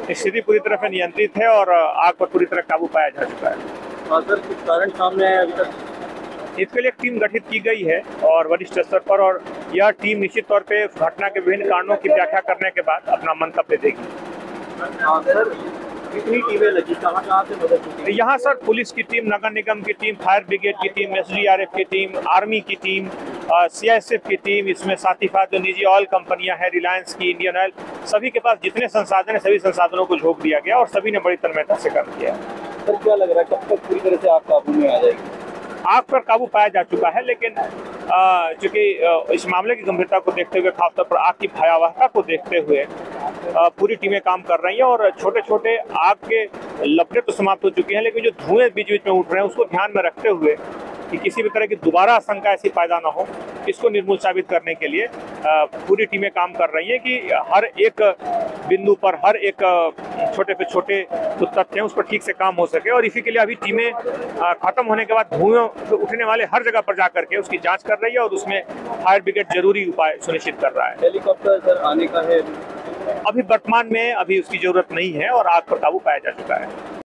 स्थिति पूरी तरह से नियंत्रित है और आग पर पूरी तरह काबू पाया जा चुका है। सर, कुछ कारण सामने आया अभी तक? इसके लिए एक टीम गठित की गई है और वरिष्ठ स्तर पर, और यह टीम निश्चित तौर पे घटना के विभिन्न कारणों की व्याख्या करने के बाद अपना मंतव्य देगी। सर, कितनी टीमें लगी, कहाँ से मदद होती है? यहाँ सर पुलिस की टीम, नगर निगम की टीम, फायर ब्रिगेड की टीम, SDRF की टीम, आर्मी की टीम, CISF की टीम, इसमें साथ ही साथ जो निजी ऑयल कंपनियां हैं, रिलायंस की, इंडियन ऑयल, सभी के पास जितने संसाधन है सभी संसाधनों को झोंक दिया गया और सभी ने बड़ी तन्मयता से काम किया है। सर, क्या लग रहा है कब तक पूरी तरह से आग काबू में आ जाएगी? आग पर काबू पाया जा चुका है, लेकिन चूंकि इस मामले की गंभीरता को देखते हुए, खासतौर पर आग की भयावहता को देखते हुए पूरी टीमें काम कर रही हैं और छोटे छोटे आग के लपटें तो समाप्त हो चुकी हैं, लेकिन जो धुएं बीच बीच में उठ रहे हैं उसको ध्यान में रखते हुए कि किसी भी तरह की दोबारा आशंका ऐसी पैदा ना हो, इसको निर्मूल साबित करने के लिए पूरी टीमें काम कर रही हैं कि हर एक बिंदु पर, हर एक छोटे से छोटे जो तथ्य हैं उस पर ठीक से काम हो सके। और इसी के लिए अभी टीमें खत्म होने के बाद धुएं उठने वाले हर जगह पर जा करके उसकी जांच कर रही है और उसमें फायर ब्रिगेड जरूरी उपाय सुनिश्चित कर रहा है। हेलीकॉप्टर सर आने का है? अभी वर्तमान में अभी उसकी जरूरत नहीं है और आग पर काबू पाया जा चुका है।